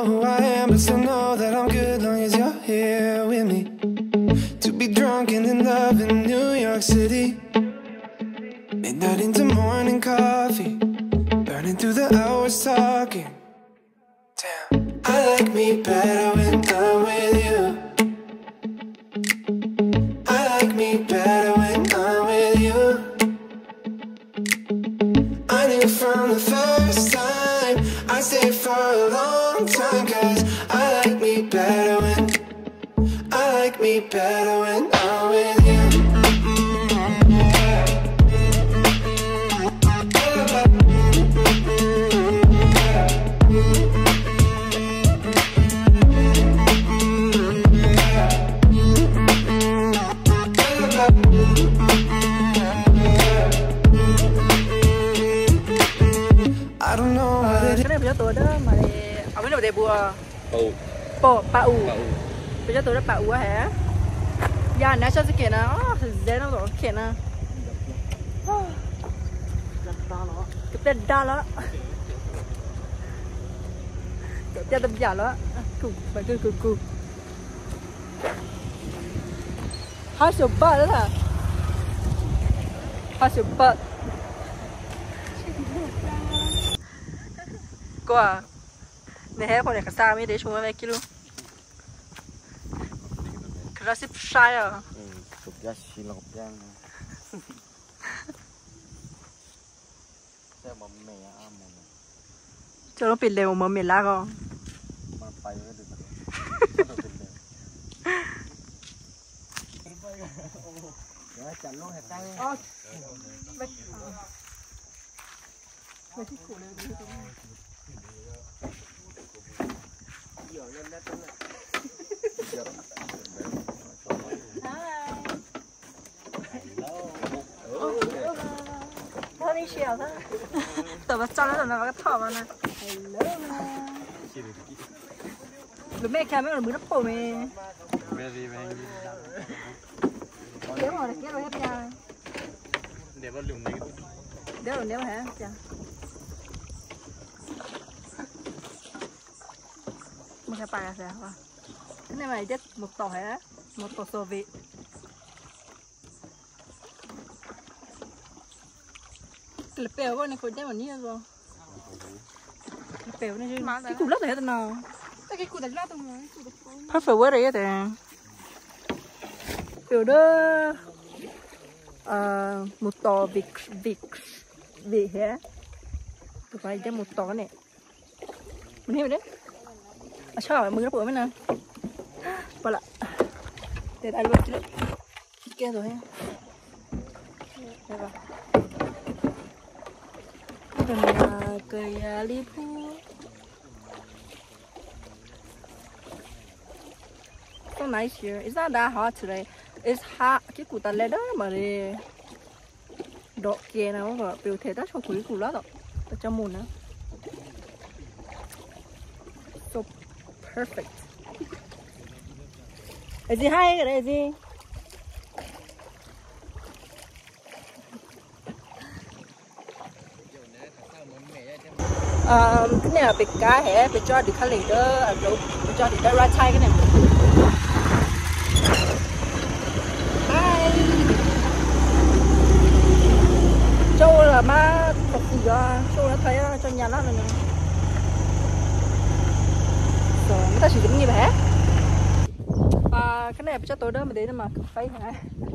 who I am, but still know that I'm good long as you're here with me. To be drunk and in love in New York City. Midnight into morning coffee, burning through the hours talking. Damn, I like me better when I'm with you. I like me better when I'm with you. I knew from the first time I'd stay for a long time, 'cause I like me better when I'm with you. I don't know what it is. Cái này bây giờ tôi đó mà ở bên đâu để bùa Pau bây giờ tôi đã Pau hả? Giờ nãy cho cái kia nó dễ nó rồi kia nó cái tên đa đó cái tên đâm giả đó cù phải cù hai số ba đó hả? Hai số ba cô à này con này cả sao mới để chúng mày kia luôn cái ship sai à chụp ra xì lọc giang theo một mẹ một cho nó bị lều mà mẹ lá con mà phải được rồi chặt luôn hạt cay mày thích cổ này đi không? Thôi đi chiều thôi. Tao bắt cho nó là cái thỏ vào nè. Lúc mẹ kia mới là mới nó phổ mày. Kéo mà kéo rồi hết nha. để vào lùng này Đéo hả? Chà. Một cái bà sao? Cái này mày chết một tổ hả? Một tổ sô vị. Cái bèo con này khối chết mà ní rồi. Cái bèo này chứ. Cái củ lắc này hết nào? Cái củ đặt lát tao nói. Perfect word đấy thế. Bèo đó. Một tổ vị hả? Tụi phải chết một tổ này. Mình hiểu đấy. À sao mừng nó bữa mới nè. Bỏ lại. Để ăn luôn chứ. Kia rồi ha. Đây vào. Đừng cười Liverpool. So nice here. It's not that hot today. It's hot. Cái củ tạt lê đó mà đi. Độ kia nào mà biểu thể ta cho củ lắm rồi. Ta cho mùn nữa. So perfect. Cái gì hay cái này gì? Cái này là bịch cá hả? Bịch cho đi khá lì đó, bịch cho đi đó ra chai cái này. Bye. Châu là má thật gì đó, Châu nó thấy cho nhà nó rồi nè. Rồi, người ta sử dụng như vậy hả? Cái này cho tôi đó mà để mà phải hả?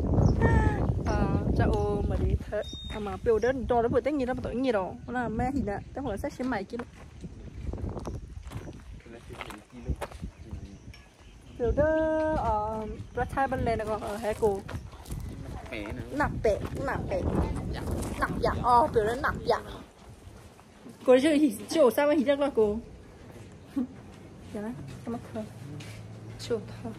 Cho ô mà đi thế mà biểu đến cho nó vừa tiếng gì đó mà tuổi gì đâu nó là mẹ gì nè tới hồi sách xem mày kia biểu đó ra thai bên lên là còn ở hai cô nạp bẹ biểu đó nạp dạ cô chứ chỗ sao mà hình chắc là cô dạ đấy sao mà thôi chỗ thôi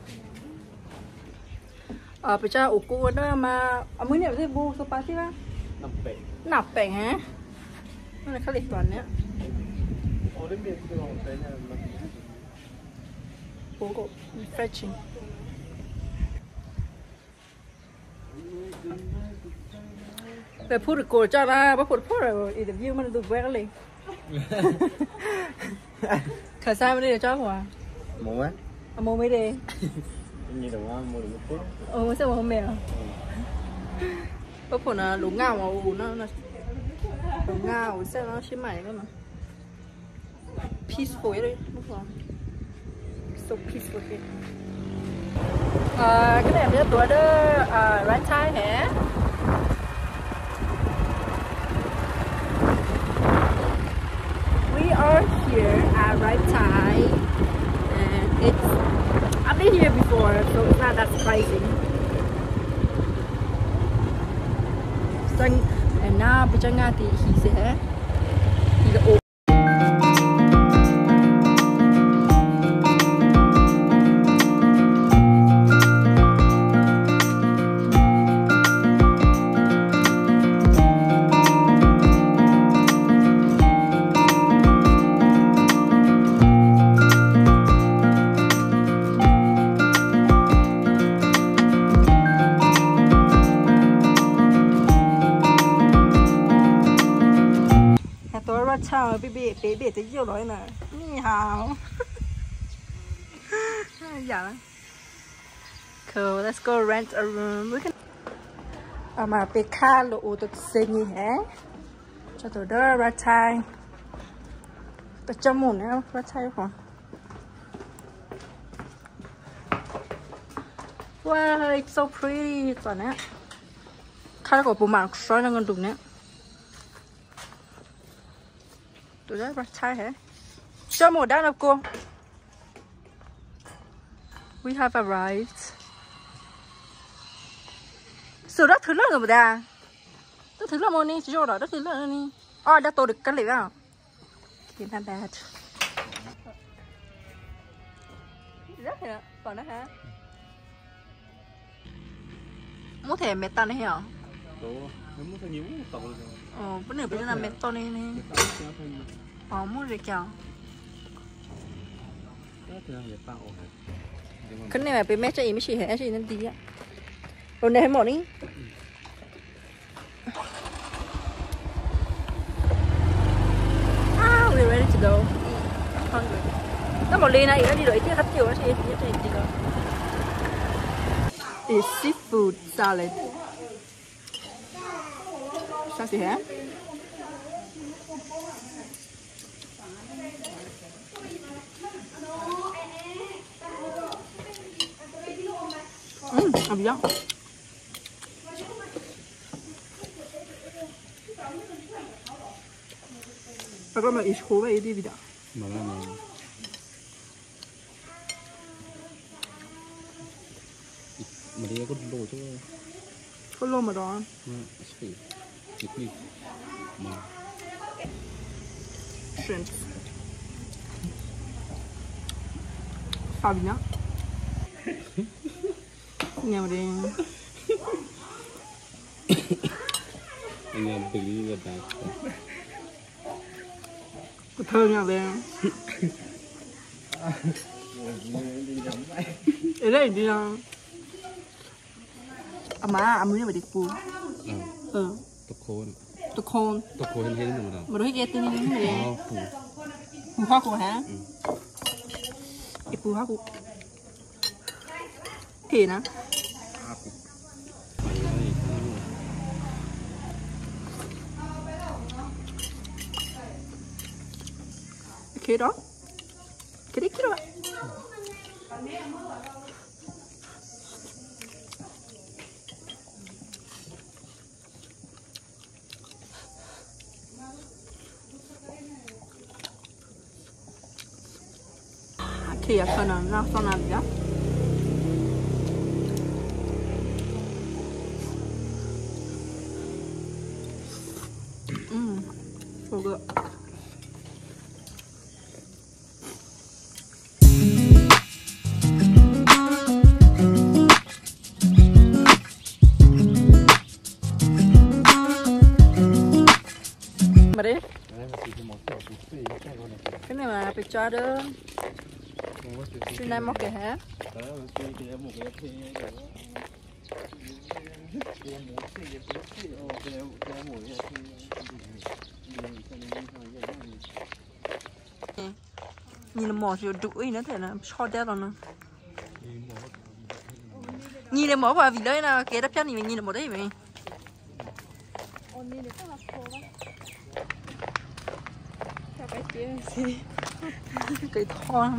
bây giờ ủ cụ đó mà mới này thấy bu số ba chứ á nạp bể hả nó là khá lịch toàn đấy bố cụ refreshing về phút được cổ cho ra bắt phút rồi interview mà được quen liền Khởi sao mới đi được cho hòa. Mua á? Mua mới đi. Như đồ mua được một phút. Mới xem hôm mèo. Có phần là lũ ngao mà nó lũ ngao xem nó xí mày cơ mà. Peaceful đấy, đúng không? So peaceful here. Cái này là tuổi đó right time hả? We are here at right time, and I've been here before, so it's not that surprising. And now, bây giờ thì he sẽ chào bé tới nhiều nói nè, ni hao. Dạ. Cool, let's go rent a room. Mà bé khá lộ được xe như thế. Cho tôi đỡ ra chai. Tôi cho mùn nữa, ra chai không? Wow, it's so pretty. Toàn á. Khá có bộ mạng xoay năng đụng nè. Tụi đó ra chai hả? Cho một đá nào cô. We have arrived. Sự đó thứ lớn rồi mà đà. Tôi thứ lớn một ní, chỉ cho đó thứ lớn ní. Đã tôi được cái này vào. Okay, not bad. Rất hả? Còn đó hả? Muốn thèm mẹ tan đấy hả? Muốn thấy nhiều tàu rồi. Bữa nay làm mẹ to này nè. Muốn rồi kìa. Cái này mà bị mẹ cho ý mới chỉ hết gì nên tí á. Rồi này mỏ đi. We're ready to go. I'm hungry. Nó một ly này đi đuổi tiếp khắp chiều nó sẽ đi rồi. Is seafood salad. Sao gì hả? Làm gì đó? 잠깐만 이 고베 이디비다. 말하네. Maria có đồ chứ? Có lô mà đó. Shrimp. Fabina. Nghe mà đi. Anh em tự đi ra đây. Thơ nha về. Ở đây đi nào. Má muốn đi pu. Tóc khôn hết rồi đó. Mà đối với cái tên này. Pu hoa cô hả? Pu hoa cô. Thì nè. Cái đó. Cái đấy kia rồi. Thì phần nào nó xong làm gì đó. So good. Mà đi. Cái này mà bị cho đó. Cái này móc kìa hả? nhìn là mỏ rồi đuổi nó thể là cho đeo rồi nè nhìn là mỏ vào vì đấy là cái đắp chân thì mình nhìn là mỏ đấy vậy cái thon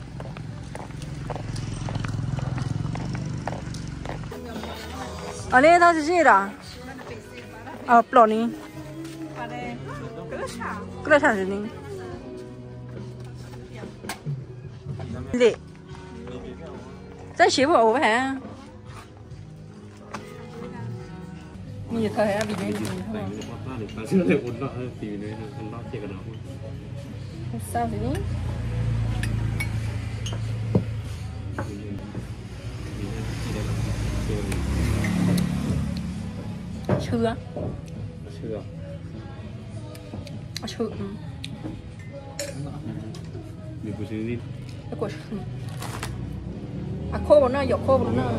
ở đây它是这的啊不老呢这个啥子呢对在写不我还你看下比那sao thế nhỉ? Chưa. Chưa. Chưa. Mình có chơi đi. Cái của à khô vào nó, dọc khô vào nó.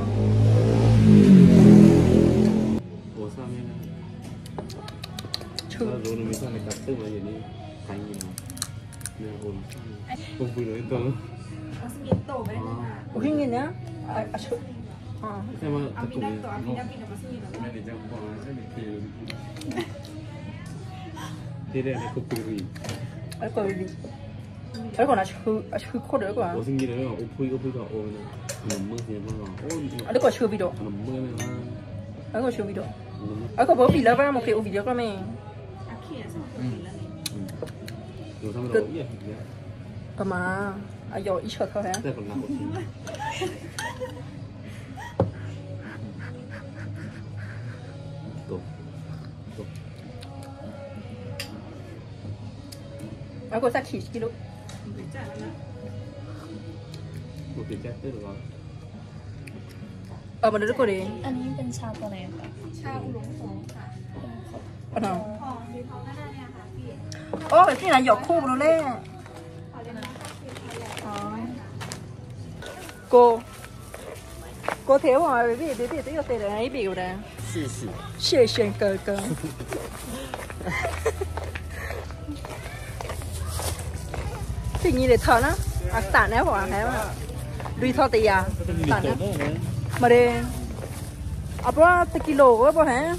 Ủa sao vậy? Chưa. Rồi nó mới sang này cắt tức là gì đi. Thành gì nào? Nè ổn. Không vui nữa cơ. Ủa hình như nhá. À chưa. Sao mà tập cùng mẹ để cho con sẽ bị kỳ thế đây là cục gì ở coi đi ở còn là chưa khô được quá ủa sinh gì đấy ốp phui cả ôi nằm mơ gì mà ở còn chưa video nằm mơ này ở còn chưa video ở còn bố bị lỡ vào một cái video của mình rồi xong rồi vậy cơ mà à giờ ít sợ thôi hả đây còn nào ở còn sát chỉ kilo một cái chết được rồi ở bên đó có đi อันนี้เป็นชาตัวไหนคะ ở nào ô cái này dọc khô rồi đấy cô thiếu rồi vì tí là tiền đấy biểu nè xì xì cờ thì nhìn để thở nó à tản đấy bỏ thế mà đi thọ tiền à tản á mà đi à bữa tới kilo quá bữa hả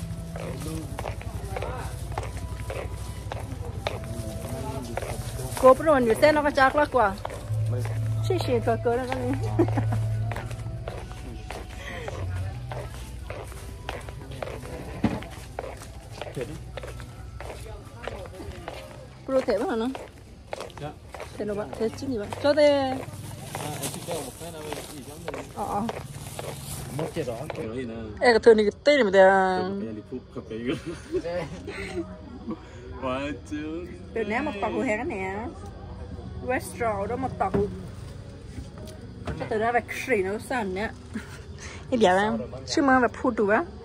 cô bữa rồi xe nó có chắc lắm quá xì xì cờ đó cái này pro thế bao nó thế nó bạn thế chứ gì bạn cho thế mất chết đó cái gì nè cái thứ này tên này mà đi phút cà phê quá chứ từ nãy một tàu hè cái nè restaurant đó một tàu cho từ đó là xì nó sẵn nhá cái gì vậy chứ mà là phun đủ á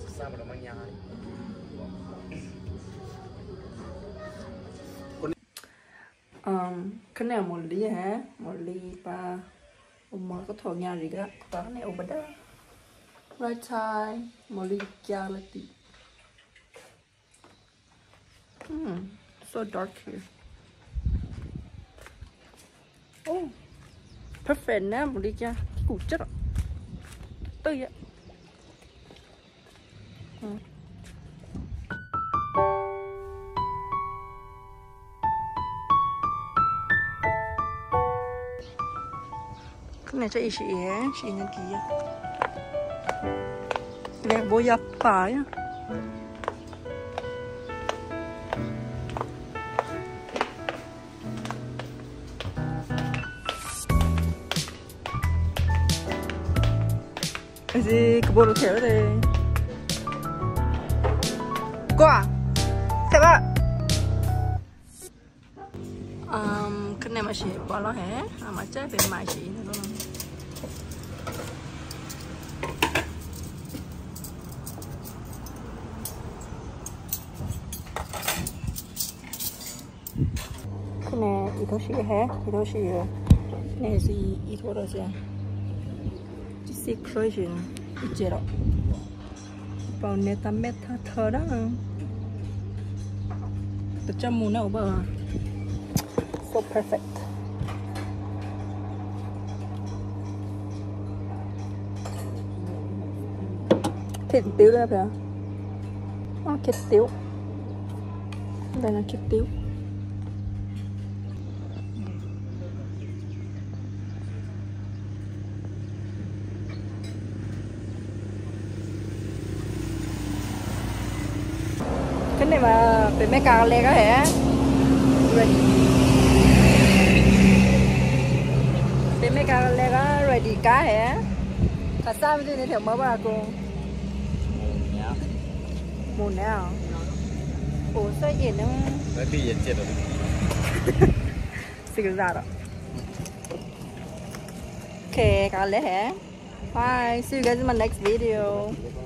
cái này một ly hả một ly ba mà có thổi nhà gì đó có này ở bên đó right side một ly cha là tí so dark here oh perfect nè một ly cha củ chất ạ tươi ạ cái này cho ý chị nhân ký đẹp bố dập phải cái gì cái bộ đồ theo đây qua thế ba cái này mà chị bỏ nó hả mà trái về mài chị nữa luôn cái này ít thôi chị hả ít thôi chị này gì ít thôi rồi chị secretion ít chết rồi bao nhiêu tấm mét thở đó tự chăm muốn nào bờ so perfect thịt tiếu đây phải không? Thịt tiếu. Đây là thịt tiếu. Cái này mà phải mấy cà lê cái hả? Phải mấy cà lê cái ready cá hả? Cả sao bây giờ này theo mới bà cô? Mùn nào? Ủa sao gì nó? Đấy bị chết rồi. Xì ra rồi. Okay, cà lê hả? Bye. See you guys in my next video.